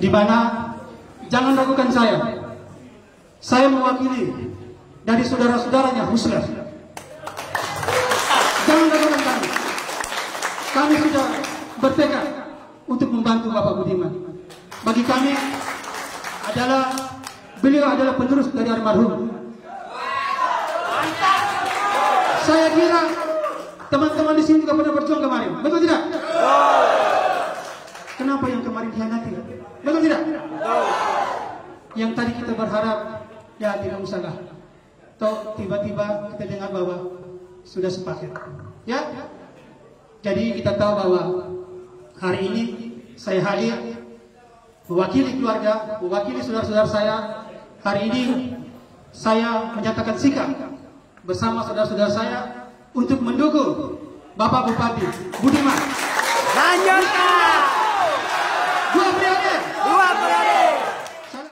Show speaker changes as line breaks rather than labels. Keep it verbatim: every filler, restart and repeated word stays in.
di mana jangan ragukan saya. Saya mewakili dari saudara-saudaranya Husla. Jangan ragukan kami. Kami sudah bertekad untuk membantu Bapak Budiman. Bagi kami adalah beliau adalah penerus dari almarhum. Saya kira teman-teman di sini juga pernah berjuang kemarin, betul tidak? Kenapa yang kemarin hianati? Betul tidak? Yang tadi kita berharap ya tidak usahlah. Toh tiba-tiba kita dengar bahwa sudah sepaket. Ya. Jadi kita tahu bahwa hari ini saya hadir mewakili keluarga, mewakili saudara-saudara saya. Hari ini saya menyatakan sikap bersama saudara-saudara saya untuk mendukung Bapak Bupati Budiman.
Lanjutkan.